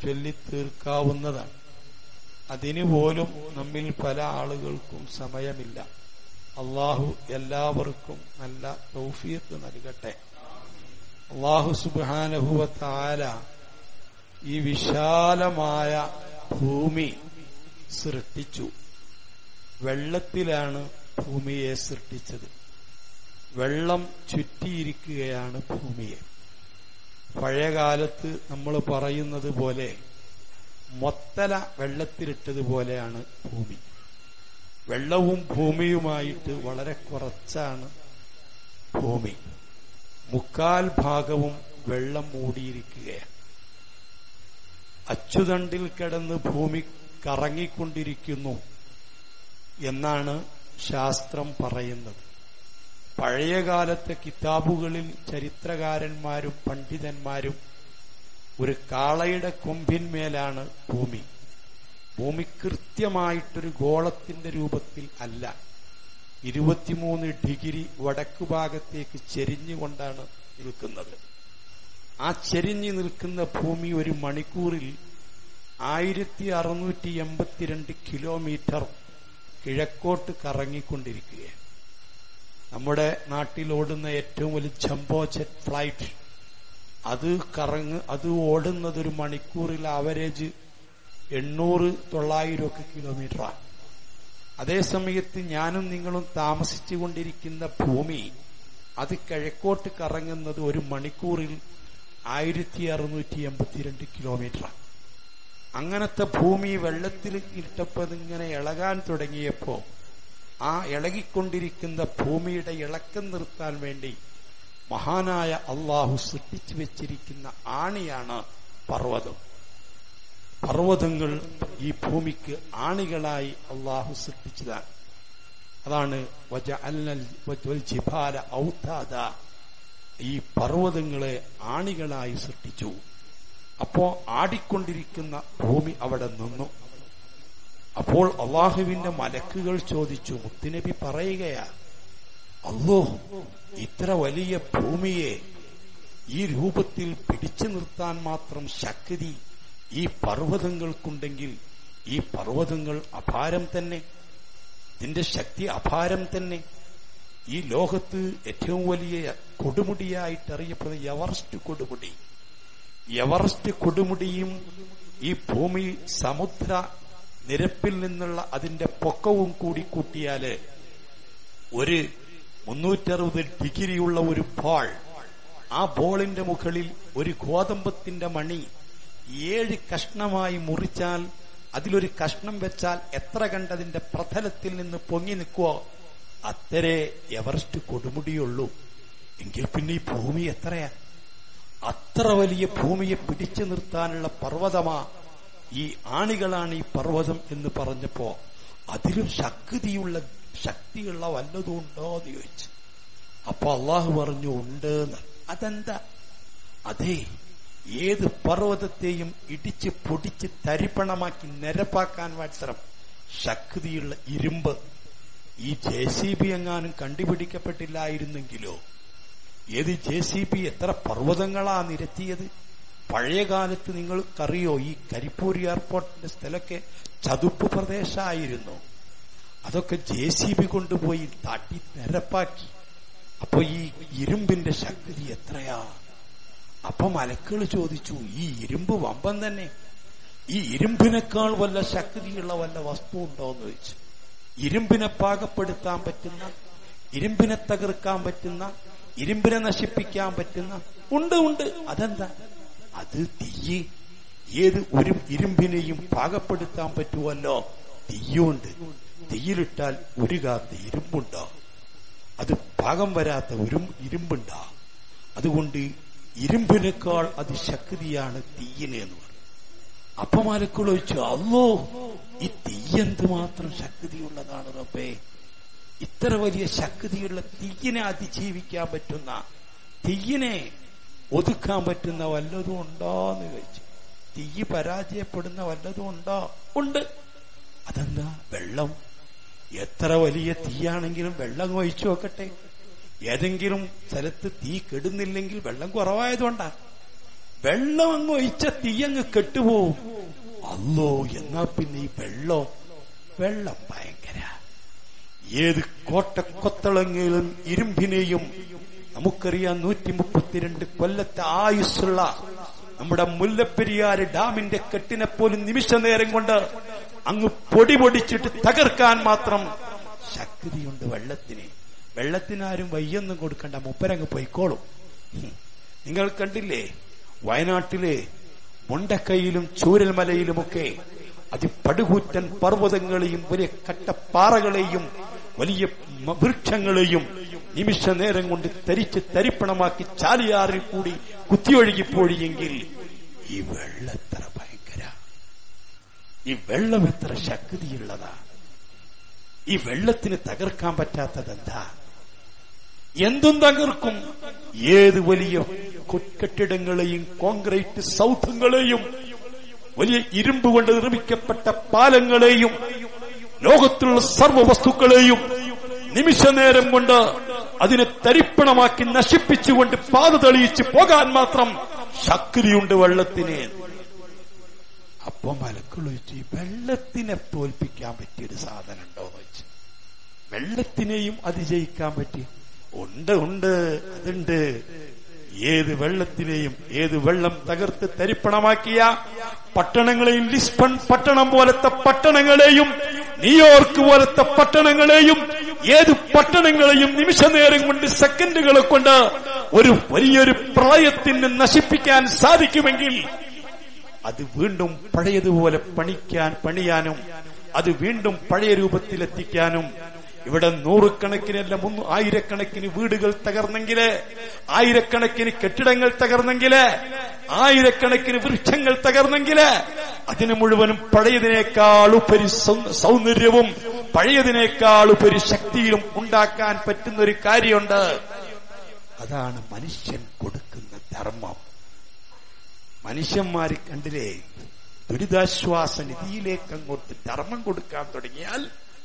ചൊല്ലിത്തീർക്കാവുന്നതാണ്. അതിനുപോലും നമ്മിൽ പല ആളുകൾക്കും സമയമില്ല. അള്ളാഹു എല്ലാവർക്കും നല്ല തൗഫീഖ് നൽകട്ടെ. അള്ളാഹു സുബ്ഹാനഹു വ തആല ഈ വിശാലമായ ഭൂമി സൃഷ്ടിച്ചു. വെള്ളത്തിലാണ് ഭൂമിയെ സൃഷ്ടിച്ചത്. വെള്ളം ചുറ്റിയിരിക്കുകയാണ് ഭൂമിയെ. പഴയകാലത്ത് നമ്മൾ പറയുന്നത് പോലെ മൊത്തല വെള്ളത്തിലിട്ടതുപോലെയാണ് ഭൂമി. വെള്ളവും ഭൂമിയുമായിട്ട് വളരെ കുറച്ചാണ് ഭൂമി. 3/4 ഭാഗവും വെള്ളം മൂടിയിരിക്കുകയാണ്. അച്ചുതണ്ടിൽ കിടന്ന് ഭൂമി കറങ്ങിക്കൊണ്ടിരിക്കുന്നു എന്നാണ് ശാസ്ത്രം പറയുന്നത്. പഴയകാലത്തെ കിതാബുകളിൽ ചരിത്രകാരന്മാരും പണ്ഡിതന്മാരും ഒരു കാളയുടെ കൊമ്പിന്മേലാണ് ഭൂമി. ഭൂമി കൃത്യമായിട്ടൊരു ഗോളത്തിന്റെ രൂപത്തിൽ അല്ല, 23 ഡിഗ്രി വടക്കു ഭാഗത്തേക്ക് ചെരിഞ്ഞുകൊണ്ടാണ് നിൽക്കുന്നത്. ആ ചെരിഞ്ഞു നിൽക്കുന്ന ഭൂമി ഒരു മണിക്കൂറിൽ 1682 കിലോമീറ്റർ കിഴക്കോട്ട് കറങ്ങിക്കൊണ്ടിരിക്കുകയാണ്. നമ്മുടെ നാട്ടിൽ ഓടുന്ന ഏറ്റവും വലിയ ജംബോ ജെറ്റ് ഫ്ലൈറ്റ് അത് ഓടുന്നത് ഒരു മണിക്കൂറിൽ ആവറേജ് 800-900 കിലോമീറ്ററാണ്. അതേസമയത്ത് ഞാനും നിങ്ങളും താമസിച്ചുകൊണ്ടിരിക്കുന്ന ഭൂമി അത് കിഴക്കോട്ട് കറങ്ങുന്നത് ഒരു മണിക്കൂറിൽ 1682 കിലോമീറ്ററാണ്. അങ്ങനത്തെ ഭൂമി വെള്ളത്തിൽ ഇട്ടപ്പോൾ ഇങ്ങനെ ഇളകാൻ തുടങ്ങിയപ്പോ ആ ഇളകിക്കൊണ്ടിരിക്കുന്ന ഭൂമിയുടെ ഇളക്കം നിർത്താൻ വേണ്ടി മഹാനായ അള്ളാഹു സൃഷ്ടിച്ചു വെച്ചിരിക്കുന്ന ആണിയാണ് പർവ്വതം. പർവ്വതങ്ങൾ ഈ ഭൂമിക്ക് ആണികളായി അള്ളാഹു സൃഷ്ടിച്ചതാണ്. അതാണ് വജഅൽനൽ ജിബാല ഔതാദ, ഈ പർവ്വതങ്ങളെ ആണികളായി സൃഷ്ടിച്ചു. അപ്പോ ആടിക്കൊണ്ടിരിക്കുന്ന ഭൂമി അവിടെ നിന്നു. അപ്പോൾ അള്ളാഹുവിന്റെ മലക്കുകൾ ചോദിച്ചു, മുത്തുനബി പറയുകയാ, അല്ലാ, ഇത്ര വലിയ ഭൂമിയെ ഈ രൂപത്തിൽ പിടിച്ചു നിർത്താൻ മാത്രം ശക്തി ഈ പർവ്വതങ്ങൾക്കുണ്ടെങ്കിൽ ഈ പർവ്വതങ്ങൾ അപാരം തന്നെ, ഇതിന്റെ ശക്തി അപാരം തന്നെ. ഈ ലോകത്ത് ഏറ്റവും വലിയ കൊടുമുടിയായിട്ടറിയപ്പെടുന്ന എവറസ്റ്റ് കൊടുമുടിയും ഈ ഭൂമി സമുദ്ര നിരപ്പിൽ നിന്നുള്ള അതിന്റെ പൊക്കവും കൂടി കൂട്ടിയാല് ഒരു 360 ഡിഗ്രിയുള്ള ഒരു ബോൾ, ആ ബോളിന്റെ മുകളിൽ ഒരു ഗോതമ്പത്തിന്റെ മണി 7 കഷ്ണമായി മുറിച്ചാൽ അതിലൊരു കഷ്ണം വെച്ചാൽ എത്ര കണ്ടതിന്റെ പ്രതലത്തിൽ നിന്ന് പൊങ്ങി നിൽക്കുവോ അത്രേ എവറസ്റ്റ് കൊടുമുടിയുള്ളൂ. എങ്കിൽ പിന്നെ ഈ ഭൂമി എത്രയാ? അത്ര വലിയ ഭൂമിയെ പിടിച്ചു നിർത്താനുള്ള പർവ്വതമാ, ഈ ആണികളാണ് ഈ പർവ്വതം എന്ന് പറഞ്ഞപ്പോ അതിലും ശക്തിയുള്ള വല്ലതും ഉണ്ടോ എന്ന് ചോദിച്ചു. അപ്പൊ അള്ളാഹു പറഞ്ഞു, ഉണ്ട് എന്ന്. അതെന്താ? അതെ, ഏത് പർവ്വതത്തെയും ഇടിച്ച് പൊടിച്ച് തരിപ്പണമാക്കി നിരപ്പാക്കാൻ മാത്രം ശക്തിയുള്ള ഇരുമ്പ്. ഈ JCB എങ്ങാനും കണ്ടുപിടിക്കപ്പെട്ടില്ലായിരുന്നെങ്കിലോ, ഏത് JCB എത്ര പർവ്വതങ്ങളാ നിരത്തിയത്? പഴയകാലത്ത് നിങ്ങൾക്കറിയോ, ഈ കരിപ്പൂർ എയർപോർട്ടിന്റെ സ്ഥലമൊക്കെ ചതുപ്പ് പ്രദേശമായിരുന്നു. അതൊക്കെ JCB കൊണ്ടുപോയി തട്ടി നിരപ്പാക്കി. അപ്പൊ ഈ ഇരുമ്പിന്റെ ശക്തി എത്രയാ? അപ്പൊ മലക്കുകൾ ചോദിച്ചു, ഈ ഇരുമ്പ് വമ്പൻ തന്നെ, ഈ ഇരുമ്പിനേക്കാൾ വല്ല ശക്തിയുള്ള വല്ല വസ്തു ഉണ്ടോ എന്ന് ചോദിച്ചു. ഇരുമ്പിനെ പാകപ്പെടുത്താൻ പറ്റുന്ന, ഇരുമ്പിനെ തകർക്കാൻ പറ്റുന്ന, ഇരുമ്പിനെ നശിപ്പിക്കാൻ പറ്റുന്ന ഉണ്ട്. അതെന്താ? അത് തീയ്. ഏത് ഒരു ഇരുമ്പിനെയും പാകപ്പെടുത്താൻ പറ്റുമല്ലോ, തീയുണ്ട്. തീയിലിട്ടാൽ ഉരുകാത്ത ഇരുമ്പുണ്ടോ? അത് പാകം വരാത്ത ഒരു ഇരുമ്പുണ്ടോ? അതുകൊണ്ട് ഇരുമ്പിനേക്കാൾ അതിശക്തിയാണ് തീയിന് എന്ന് പറഞ്ഞു. അപ്പൊ മലക്കുകൾ ചോദിച്ചു, അല്ലോ, ഈ തീയെന്തുമാത്രം ശക്തിയുള്ളതാണ് റബ്ബേ, ഇത്ര വലിയ ശക്തിയുള്ള തീയിനെ അതിജീവിക്കാൻ പറ്റുന്ന, തീയിനെ ഒതുക്കാൻ പറ്റുന്ന വല്ലതും ഉണ്ടോ എന്ന് ചോദിച്ചു. തീ പരാജയപ്പെടുന്ന വല്ലതും ഉണ്ടോ? ഉണ്ട്. അതെന്താ? വെള്ളം. എത്ര വലിയ തീയാണെങ്കിലും വെള്ളം ഒഴിച്ചു നോക്കട്ടെ. ഏതെങ്കിലും സ്ഥലത്ത് തീ കെടുന്നില്ലെങ്കിൽ വെള്ളം കുറവായതുകൊണ്ടാ. വെള്ളം അങ്ങ് ഒഴിച്ച തീയങ്ങ് കെട്ടുപോവും. അല്ലോ, എന്നാ പിന്നെ ഈ വെള്ളം ഭയങ്കര. ഏത് കോട്ടക്കൊത്തളങ്ങിലും ഇരുമ്പിനെയും നമുക്കറിയാം. 132 കൊല്ലത്തെ ആയുസ്സുള്ള നമ്മുടെ മുല്ലപ്പെരിയാർ ഡാമിന്റെ കെട്ടിനെ പോലും നിമിഷ നേരം കൊണ്ട് അങ്ങ് പൊടിപൊടിച്ചിട്ട് തകർക്കാൻ മാത്രം ശക്തിയുണ്ട് വെള്ളത്തിന്. വെള്ളത്തിനാരും വയ്യൊന്നും കൊടുക്കണ്ട, മുപ്പരങ്ങ് പൊയ്ക്കോളും. നിങ്ങൾ കണ്ടില്ലേ വയനാട്ടിലെ മുണ്ടക്കയിലും ചൂരൽമലയിലുമൊക്കെ അതിപടുകൂറ്റൻ പർവ്വതങ്ങളെയും വലിയ കട്ടപ്പാറകളെയും വലിയ വൃക്ഷങ്ങളെയും നിമിഷ നേരം കൊണ്ട് തരിപ്പണമാക്കി ചാലിയാറിൽ കൂടി കുത്തിയൊഴുകിപ്പോഴിയെങ്കിൽ ഈ വെള്ളത്ര ഭയങ്കര, ഈ വെള്ളം എത്ര ശക്തിയുള്ളതാ. ഈ വെള്ളത്തിന് തകർക്കാൻ പറ്റാത്തതെന്താ? എന്തും തകർക്കും. ഏത് വലിയ കെട്ടിടങ്ങളെയും കോൺക്രീറ്റ് സൗധങ്ങളെയും വലിയ ഇരുമ്പ് കൊണ്ട് നിർമ്മിക്കപ്പെട്ട പാലങ്ങളെയും ലോകത്തുള്ള സർവ്വ വസ്തുക്കളെയും നിമിഷ നേരം കൊണ്ട് അതിനെ തരിപ്പണമാക്കി നശിപ്പിച്ചുകൊണ്ട് പാത തെളിയിച്ച് പോകാൻ മാത്രം ശക്തിയുണ്ട് വെള്ളത്തിന്. അപ്പൊ മലക്കുകൾ ചോദിച്ചു, വെള്ളത്തിനെ തോൽപ്പിക്കാൻ പറ്റിയൊരു സാധനം ഉണ്ടോന്ന് വെച്ച്. വെള്ളത്തിനെയും അതിജയിക്കാൻ പറ്റി? ഉണ്ട്, അതുണ്ട്. ഏത് വെള്ളത്തിനെയും, ഏത് വെള്ളം തകർത്ത് തരിപ്പണമാക്കിയ പട്ടണങ്ങളെയും, ലിസ്ബൺ പട്ടണം പോലത്തെ പട്ടണങ്ങളെയും, ന്യൂയോർക്ക് പോലത്തെ പട്ടണങ്ങളെയും, ഏത് പട്ടണങ്ങളെയും നിമിഷ നേരം കൊണ്ട്, സെക്കൻഡുകളെ കൊണ്ട് ഒരു വലിയൊരു പ്രളയത്തിന് നശിപ്പിക്കാൻ സാധിക്കുമെങ്കിൽ അത് വീണ്ടും പഴയതുപോലെ പണിയാനും അത് വീണ്ടും പഴയ രൂപത്തിലെത്തിക്കാനും. ഇവിടെ നൂറുകണക്കിനല്ല ആയിരക്കണക്കിന് വീടുകൾ തകർന്നെങ്കില്, ആയിരക്കണക്കിന് കെട്ടിടങ്ങൾ തകർന്നെങ്കില്, ആയിരക്കണക്കിന് വൃക്ഷങ്ങൾ തകർന്നെങ്കില് അതിന് മുഴുവനും പഴയതിനേക്കാൾ ഉപരി സൗന്ദര്യവും പഴയതിനേക്കാൾ ഉപരി ശക്തിയിലും ഉണ്ടാക്കാൻ പറ്റുന്ന ഒരു കാര്യമുണ്ട്. അതാണ് മനുഷ്യൻ കൊടുക്കുന്ന ധർമ്മം. മനുഷ്യന്മാര് കണ്ടില്ലേ, ദുരിതാശ്വാസ നിധിയിലേക്ക് അങ്ങോട്ട് ധർമ്മം കൊടുക്കാൻ തുടങ്ങിയാൽ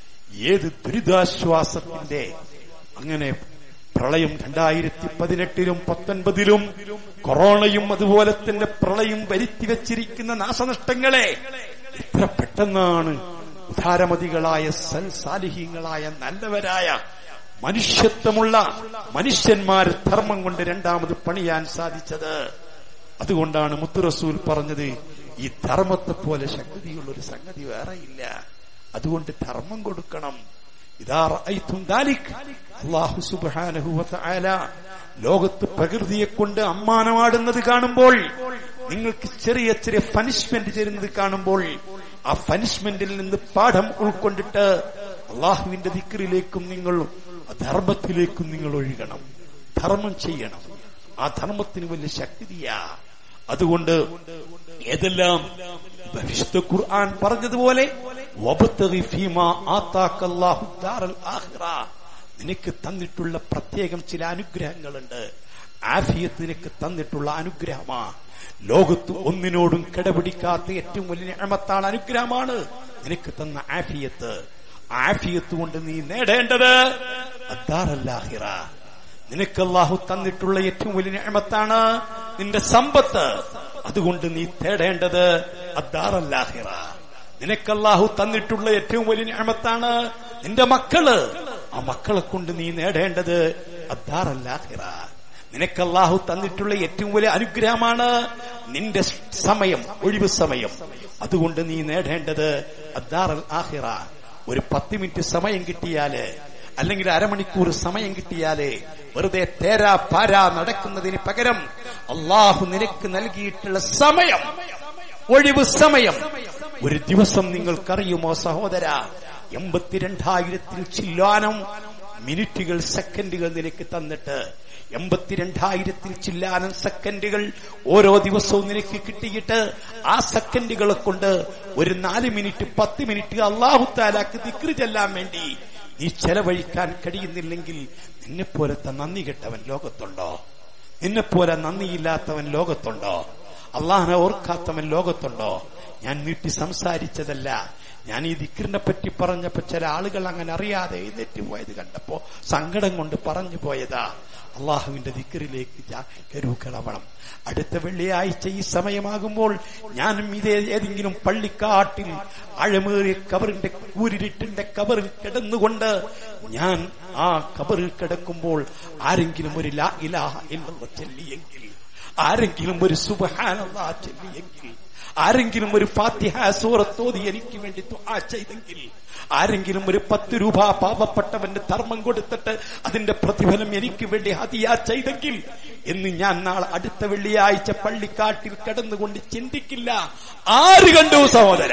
ഏത് ദുരിതാശ്വാസത്തിന്റെ, അങ്ങനെ പ്രളയം 2018-ലും 2019-ലും കൊറോണയും അതുപോലെ തന്നെ പ്രളയം വരുത്തിവെച്ചിരിക്കുന്ന നാശനഷ്ടങ്ങളെ എത്ര പെട്ടെന്നാണ് ഉദാരമതികളായ സാലിഹീങ്ങളായ നല്ലവരായ മനുഷ്യത്വമുള്ള മനുഷ്യന്മാർ ധർമ്മം കൊണ്ട് രണ്ടാമത് പണിയാൻ സാധിച്ചത്. അതുകൊണ്ടാണ് മുത്ത് റസൂൽ പറഞ്ഞത്, ഈ ധർമ്മത്തെ പോലെ ശക്തിയുള്ളൊരു സംഗതി വേറെയില്ല. അതുകൊണ്ട് ധർമ്മം കൊടുക്കണം. ഇദാ റഅയ്തും ദാലിക്, അല്ലാഹു സുബ്ഹാനഹു വ തആല ലോകത്ത് പ്രകൃതിയെ കൊണ്ട് അമ്മാനമാടുന്നത് കാണുമ്പോൾ, നിങ്ങൾക്ക് ചെറിയ ചെറിയ പനിഷ്മെന്റ് തരുന്നത് കാണുമ്പോൾ, ആ പനിഷ്മെന്റിൽ നിന്ന് പാഠം ഉൾക്കൊണ്ടിട്ട് അള്ളാഹുവിന്റെ ദിക്റിലേക്കും നിങ്ങൾ ധർമ്മത്തിലേക്കും നിങ്ങൾ ഒഴുകണം, ധർമ്മം ചെയ്യണം. ആ ധർമ്മത്തിന് വലിയ ശക്തിയാ. അതുകൊണ്ട് ഏതെല്ലാം വിശുദ്ധ ഖുർആൻ പറഞ്ഞതുപോലെ വബ്തഗി ഫീമാ ആതാകല്ലാഹു ദാറൽ ആഖിറ, നിനക്ക് തന്നിട്ടുള്ള പ്രത്യേകം ചില അനുഗ്രഹങ്ങളുണ്ട്. ആഫിയത്ത് നിനക്ക് തന്നിട്ടുള്ള അനുഗ്രഹമാ. ലോകത്ത് ഒന്നിനോടും കിടപിടിക്കാത്ത ഏറ്റവും വലിയ നിഅമത്താണ്, അനുഗ്രഹമാണ് നിനക്ക് തന്ന ആഫിയത്ത്. ആഫിയത്ത് കൊണ്ട് നീ നേടേണ്ടത് അദ്ദാറൽ ആഖിറ. നിനക്ക് അല്ലാഹു തന്നിട്ടുള്ള ഏറ്റവും വലിയ നിഅമത്താണ് നിന്റെ സമ്പത്ത്. അതുകൊണ്ട് നീ തേടേണ്ടത് അദ്ദാറൽ ആഖിറ. നിനക്ക് അല്ലാഹു തന്നിട്ടുള്ള ഏറ്റവും വലിയ നിഅമത്താണ് നിന്റെ മക്കള്. ആ മക്കളെ കൊണ്ട് നീ നേടേണ്ടത് അദ്ദാറൽ ആഖിറ. നിനക്ക് അല്ലാഹു തന്നിട്ടുള്ള ഏറ്റവും വലിയ അനുഗ്രഹമാണ് നിന്റെ സമയം, ഒഴിവ് സമയം. അതുകൊണ്ട് നീ നേടേണ്ടത് അദ്ദാറൽ ആഖിറ. ഒരു 10 മിനിറ്റ് സമയം കിട്ടിയാല്, അല്ലെങ്കിൽ അരമണിക്കൂർ സമയം കിട്ടിയാലേ വെറുതെ തേരാ പാരാ നടക്കുന്നതിന് പകരം അള്ളാഹു നിനക്ക് നൽകിയിട്ടുള്ള സമയം, ഒഴിവ് സമയം, ഒരു ദിവസം നിങ്ങൾക്കറിയുമോ സഹോദര, 82,000-ൽ ചില്ലാനം മിനിറ്റുകൾ, സെക്കൻഡുകൾ നിനക്ക് തന്നിട്ട് 82,000-ൽ ചില്ലാനം സെക്കൻഡുകൾ ഓരോ ദിവസവും നിനക്ക് കിട്ടിയിട്ട് ആ സെക്കൻഡുകളെ കൊണ്ട് ഒരു 4 മിനിറ്റ് 10 മിനിറ്റ് അല്ലാഹു തആലക്ക് ദിക്ർ ചെല്ലാൻ വേണ്ടി നീ ചെലവഴിക്കാൻ കഴിയുന്നില്ലെങ്കിൽ നിന്നെപ്പോലത്തെ നന്ദി കെട്ടവൻ ലോകത്തുണ്ടോ? നിന്നെപ്പോലെ നന്ദിയില്ലാത്തവൻ ലോകത്തുണ്ടോ? അള്ളാഹിനെ ഓർക്കാത്തവൻ ലോകത്തുണ്ടോ? ഞാൻ നീട്ടി സംസാരിച്ചതല്ല. ഞാൻ ഈ ദിക്റിനെ പറ്റി പറഞ്ഞപ്പോ ചില ആളുകൾ അങ്ങനെ അറിയാതെ എഴുന്നേറ്റ് പോയത് കണ്ടപ്പോ സങ്കടം കൊണ്ട് പറഞ്ഞു പോയതാ. അള്ളാഹുവിന്റെ ദിക്റിലേക്ക് കരുക്കളവണം. അടുത്ത വെള്ളിയാഴ്ച ഈ സമയമാകുമ്പോൾ ഞാനും ഇതേ ഏതെങ്കിലും പള്ളിക്കാട്ടിൽ ആഴമേറിയ കബറിന്റെ കൂരിരുട്ടിന്റെ കബറിൽ കിടന്നുകൊണ്ട് ഞാൻ ആ കബറിൽ കിടക്കുമ്പോൾ ആരെങ്കിലും ഒരു ലാ ഇലാഹ ഇല്ലല്ലാഹ് ചൊല്ലിയെങ്കിൽ, ആരെങ്കിലും ഒരു സുബ്ഹാനല്ലാഹ് ചൊല്ലിയെങ്കിൽ, ആരെങ്കിലും ഒരു ഫാത്തിഹ സൂറത്ത് ഓതി എനിക്ക് വേണ്ടി ദുആ ചെയ്തെങ്കിൽ, ആരെങ്കിലും ഒരു 10 രൂപ പാവപ്പെട്ടവന്റെ ധർമ്മം കൊടുത്തിട്ട് അതിന്റെ പ്രതിഫലം എനിക്ക് വേണ്ടി ഹദിയ ചെയ്തെങ്കിൽ എന്ന് ഞാൻ നാളെ അടുത്ത വെള്ളിയാഴ്ച പള്ളിക്കാട്ടിൽ കിടന്നുകൊണ്ട് ചിന്തിക്കില്ല. ആര് കണ്ടു സഹോദര?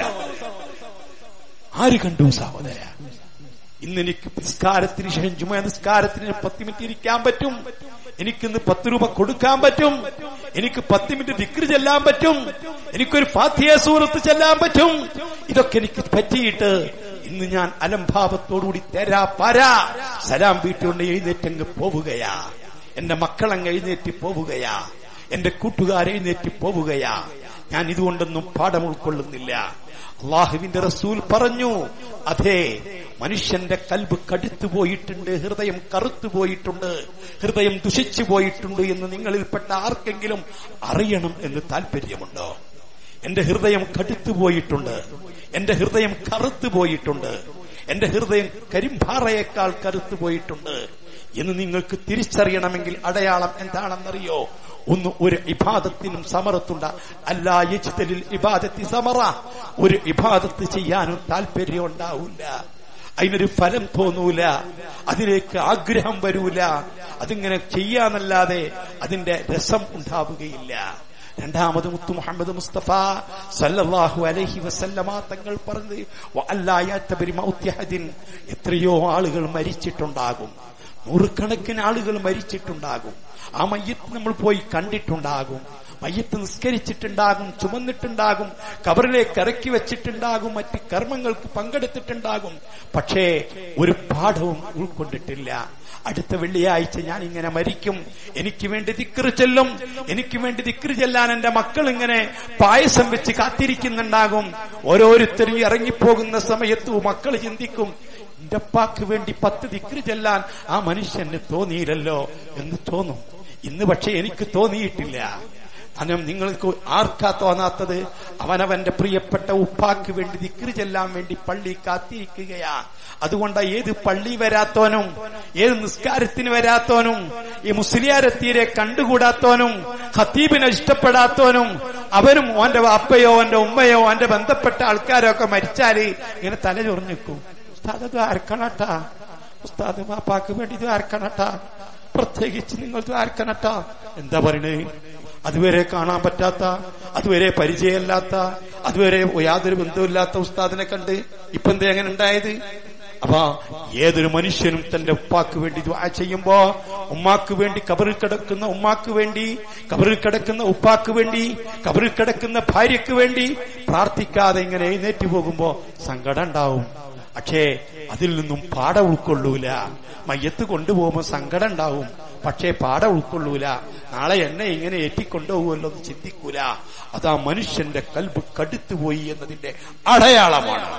ആര് കണ്ടു സഹോദര? ഇന്നെനിക്ക് നിസ്കാരത്തിന് ശേഷം ജുമുഅ നിസ്കാരത്തിന് 10 മിനിറ്റ് ഇരിക്കാൻ പറ്റും. എനിക്കിന്ന് 10 രൂപ കൊടുക്കാൻ പറ്റും. എനിക്ക് 10 മിനിറ്റ് ദിക്ർ ചെല്ലാൻ പറ്റും. എനിക്കൊരു ഫാത്തിഹ സൂറത്ത് ചെല്ലാൻ പറ്റും. ഇതൊക്കെ എനിക്ക് പറ്റിയിട്ട് ഇന്ന് ഞാൻ അലംഭാവത്തോടുകൂടി തരാ പാരാ സലാം വീട്ടുകൊണ്ട് എഴുന്നേറ്റങ്ങ് പോവുകയാ. എന്റെ മക്കളങ്ങ് എഴുന്നേറ്റ് പോവുകയാ. എന്റെ കൂട്ടുകാർ എഴുന്നേറ്റ് പോവുകയാ. ഞാൻ ഇതുകൊണ്ടൊന്നും പാഠം ഉൾക്കൊള്ളുന്നില്ല. അള്ളാഹുവിന്റെ റസൂൽ പറഞ്ഞു, അതെ, മനുഷ്യന്റെ കൽബ് കടുത്തു പോയിട്ടുണ്ട്, ഹൃദയം കറുത്തു പോയിട്ടുണ്ട്, ഹൃദയം ദുഷിച്ചു പോയിട്ടുണ്ട് എന്ന് നിങ്ങളിൽപ്പെട്ട ആർക്കെങ്കിലും അറിയണം എന്ന് താല്പര്യമുണ്ടോ? എന്റെ ഹൃദയം കടുത്തു പോയിട്ടുണ്ട്, എന്റെ ഹൃദയം കറുത്തു പോയിട്ടുണ്ട്, എന്റെ ഹൃദയം കരിമ്പാറയേക്കാൾ കറുത്തു പോയിട്ടുണ്ട് എന്ന് നിങ്ങൾക്ക് തിരിച്ചറിയണമെങ്കിൽ അടയാളം എന്താണെന്നറിയോ? ഒന്ന്, ഒരു ഇബാദത്തിനും സമറത്തുണ്ട. അല്ലാ യജ്തലിൽ ഇബാദത്തി സമറ. ഒരു ഇബാദത്ത് ചെയ്യാനും താല്പര്യം ഉണ്ടാവില്ല, അതിനൊരു ഫലം തോന്നൂല, അതിലേക്ക് ആഗ്രഹം വരൂല. അതിങ്ങനെ ചെയ്യാന്നല്ലാതെ അതിന്റെ രസം ഉണ്ടാവുകയില്ല. രണ്ടാമത് മുത്തു മുഹമ്മദ് മുസ്തഫ സല്ലല്ലാഹു അലൈഹി വസല്ലമ തങ്ങൾ പറഞ്ഞു, വഅല്ലായതബരി മൗത്യഹദിൻ. എത്രയോ ആളുകൾ മരിച്ചിട്ടുണ്ടാകും, നൂറുകണക്കിന് ആളുകൾ മരിച്ചിട്ടുണ്ടാകും. ആ മയ്യത്ത് നമ്മൾ പോയി കണ്ടിട്ടുണ്ടാകും, മയ്യത്ത് നിസ്കരിച്ചിട്ടുണ്ടാകും, ചുമന്നിട്ടുണ്ടാകും, കബറിലേക്ക് ഇറക്കി വെച്ചിട്ടുണ്ടാകും, മറ്റ് കർമ്മങ്ങൾക്ക് പങ്കെടുത്തിട്ടുണ്ടാകും. പക്ഷേ ഒരു പാഠവും ഉൾക്കൊണ്ടിട്ടില്ല. അടുത്ത വെള്ളിയാഴ്ച ഞാൻ ഇങ്ങനെ മരിക്കും, എനിക്ക് വേണ്ടി ദിക്ർ ചെല്ലും, എനിക്ക് വേണ്ടി ദിക്ർ ചെല്ലാൻ എന്റെ മക്കൾ ഇങ്ങനെ പായസം വെച്ച് കാത്തിരിക്കുന്നുണ്ടാകും. ഓരോരുത്തരും ഇറങ്ങിപ്പോകുന്ന സമയത്ത് മക്കൾ ചിന്തിക്കും, എന്റെ അപ്പാക്ക് വേണ്ടി 10 ദിക്ർ ചെല്ലാൻ ആ മനുഷ്യന് തോന്നിയില്ലല്ലോ എന്ന് തോന്നും. ഇന്ന് പക്ഷെ എനിക്ക് തോന്നിയിട്ടില്ല. കാരണം നിങ്ങൾക്ക് ആർക്കാ തോന്നാത്തത്? അവനവന്റെ പ്രിയപ്പെട്ട ഉപ്പാക്ക് വേണ്ടി ദിക്ർ ചെല്ലാൻ വേണ്ടി പള്ളി കാത്തിരിക്കുകയാ. അതുകൊണ്ട് ഏത് പള്ളി വരാത്തോനും, ഏത് നിസ്കാരത്തിന് വരാത്തോനും, ഈ മുസ്ലിയാരെത്തീരെ കണ്ടുകൂടാത്തോനും, ഖത്തീബിനെ ഇഷ്ടപ്പെടാത്തോനും, അവനും ഓന്റെ വാപ്പയോ ഓന്റെ ഉമ്മയോ ഓന്റെ ബന്ധപ്പെട്ട ആൾക്കാരോ ഒക്കെ മരിച്ചാല് ഇങ്ങനെ തല ചൊറിഞ്ഞു നിൽക്കും. ഉസ്താദ് ദ്വാരക്കണട്ടാ, ഉസ്താദ് വാപ്പാക്ക് വേണ്ടി ദ്വാരക്കണട്ടാ, പ്രത്യേകിച്ച് നിങ്ങൾ ദ്വാരക്കണട്ടാ. എന്താ പറയണേ? അതുവരെ കാണാൻ പറ്റാത്ത, അതുവരെ പരിചയമില്ലാത്ത, അതുവരെ യാതൊരു ബന്ധമില്ലാത്ത ഉസ്താദിനെ കണ്ട് ഇപ്പൊ എന്താ എങ്ങനെ ഉണ്ടായത്? അപ്പൊ ഏതൊരു മനുഷ്യനും തന്റെ ഉപ്പാക്ക് വേണ്ടി ദുആ ചെയ്യുമ്പോ, ഉമ്മാക്ക് വേണ്ടി കബറിൽ കിടക്കുന്ന ഉമ്മാക്ക് വേണ്ടി, കബറിൽ കിടക്കുന്ന ഉപ്പാക്ക് വേണ്ടി, കബറിൽ കിടക്കുന്ന ഭാര്യക്ക് വേണ്ടി പ്രാർത്ഥിക്കാതെ ഇങ്ങനെ എഴുന്നേറ്റ് പോകുമ്പോ സങ്കടം ഉണ്ടാവും. പക്ഷേ അതിൽ നിന്നും പാഠം ഉൾക്കൊള്ളൂല. മയ്യത്ത് കൊണ്ടുപോകുമ്പോ സങ്കടം ഉണ്ടാവും, പക്ഷേ പാഠം ഉൾക്കൊള്ളൂല. നാളെ എന്നെ ഇങ്ങനെ ഏറ്റിക്കൊണ്ടുപോകുമല്ലോ എന്ന് ചിന്തിക്കൂല. അതാ മനുഷ്യന്റെ കൽബ് കടുത്തുപോയി എന്നതിന്റെ അടയാളമാണ്.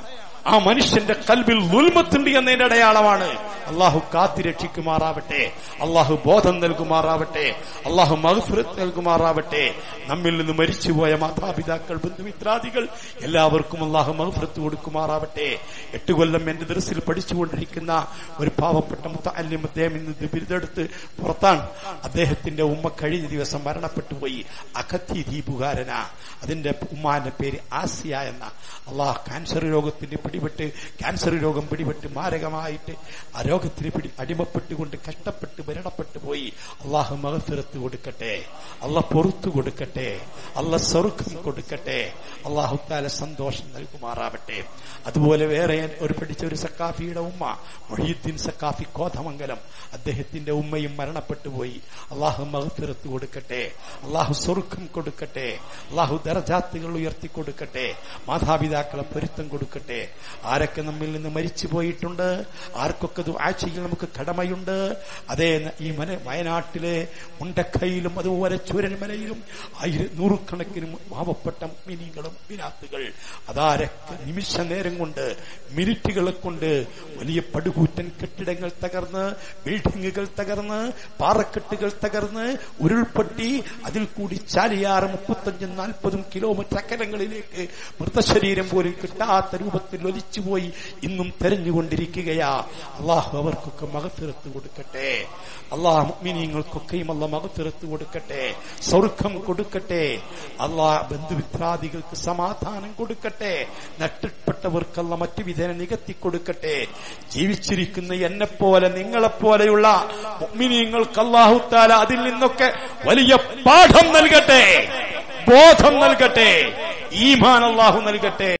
ആ മനുഷ്യന്റെ കൽബിൽ ദുൽമത്തുണ്ട് എന്നതിന്റെ അടയാളമാണ്. അള്ളാഹു കാത്തിരക്ഷിക്കുമാറാവട്ടെ, അള്ളാഹു ബോധം നൽകുമാറാവട്ടെ, അള്ളാഹു മഗ്ഫിറത്ത് നൽകുമാറാവട്ടെ. നമ്മിൽ നിന്ന് മരിച്ചുപോയ മാതാപിതാക്കൾ, ബന്ധുമിത്രാദികൾ എല്ലാവർക്കും അള്ളാഹു മഗ്ഫിറത്ത് കൊടുക്കുമാറാവട്ടെ. 8 കൊല്ലം എന്റെ ദർസിൽ പഠിച്ചുകൊണ്ടിരിക്കുന്ന ഒരു പാവപ്പെട്ട മുത്തഅല്ലിം, അദ്ദേഹം ഇന്ന് ബിരുദെടുത്ത് പുറത്താണ്. അദ്ദേഹത്തിന്റെ ഉമ്മ കഴിഞ്ഞ ദിവസം മരണപ്പെട്ടു പോയി. അഖത്തി ദ്വീപുകാരനാ. അതിന്റെ ഉമ്മാന്റെ പേര് ആസിയ എന്ന. അള്ളാഹ് ക്യാൻസർ രോഗത്തിന് പിടിപെട്ട്, ക്യാൻസർ രോഗം പിടിപെട്ട് മാരകമായിട്ട് ആ രോഗത്തിന് അടിമപ്പെട്ടുകൊണ്ട് കഷ്ടപ്പെട്ട് മരണപ്പെട്ടു പോയി. അള്ളാഹു മഗ്ഫിറത്ത് കൊടുക്കട്ടെ, അള്ളാഹ് പുറത്തു കൊടുക്കട്ടെ, അള്ളാഹ് സ്വർഗ്ഗം കൊടുക്കട്ടെ, അള്ളാഹു തആല സന്തോഷം നൽകുമാറാവട്ടെ. അതുപോലെ വേറെ ഒരു പഠിച്ച ഒരു സക്കാഫിയുടെ ഉമ്മ, മുഹീദ്ദീൻ സക്കാഫി കോതമംഗലം, അദ്ദേഹത്തിന്റെ ഉമ്മയും മരണപ്പെട്ടു പോയി. അള്ളാഹു മഗ്ഫിറത്ത് കൊടുക്കട്ടെ, അള്ളാഹു സ്വർഗ്ഗം കൊടുക്കട്ടെ, അള്ളാഹു ദറജാത്തുകൾ ഉയർത്തി കൊടുക്കട്ടെ, മാതാപിതാക്കളെ പൊരുത്തം കൊടുക്കട്ടെ. ആരൊക്കെ നമ്മിൽ നിന്ന് മരിച്ചു പോയിട്ടുണ്ട്, ആർക്കൊക്കെ ദുആ ദുആ ചെയ്യൽ നമുക്ക് കടമയുണ്ട്. അതേ ഈ വയനാട്ടിലെ മുണ്ടക്കയിലും അതുപോലെ ചൂരൽമലയിലും നൂറുകണക്കിന് പാവപ്പെട്ട മുഅ്മിനീങ്ങളും മുഅ്മിനാത്തുകൾ അതാരൊക്കെ നിമിഷ നേരം കൊണ്ട് മിനിറ്റുകളെ കൊണ്ട് വലിയ പടുകൂറ്റൻ കെട്ടിടങ്ങൾ തകർന്ന്, ബിൽഡിങ്ങുകൾ തകർന്ന്, പാറക്കെട്ടുകൾ തകർന്ന്, ഉരുൾപൊട്ടി അതിൽ കൂടി ചാലിയാറ് 35-40 കിലോമീറ്റർ അകലങ്ങളിലേക്ക് മൃതശരീരം പോലും കിട്ടാത്ത രൂപത്തിൽ ഒലിച്ചുപോയി ഇന്നും തെരഞ്ഞുകൊണ്ടിരിക്കുകയാ. അള്ളാഹു അവർക്കൊക്കെ മഗ്ഫിറത്ത് കൊടുക്കട്ടെ. അള്ളാഹ് മുഅ്മിനീങ്ങൾക്കൊക്കെയും അള്ളാഹ് മഗ്ഫിറത്ത് കൊടുക്കട്ടെ, സ്വർഗ്ഗം കൊടുക്കട്ടെ. അള്ളാഹ് ബന്ധുമിത്രാദികൾക്ക് സമാധാനം കൊടുക്കട്ടെ. നഷ്ടപ്പെട്ടവർക്കല്ല മറ്റു വിധേന നികത്തി കൊടുക്കട്ടെ. ജീവിച്ചിരിക്കുന്ന എന്നെപ്പോലെ നിങ്ങളെപ്പോലെയുള്ള മുഅ്മിനീങ്ങൾക്ക് അല്ലാഹു തആല അതിൽ നിന്നൊക്കെ വലിയ പാഠം നൽകട്ടെ, ബോധം നൽകട്ടെ, ഈമാൻ അല്ലാഹു നൽകട്ടെ.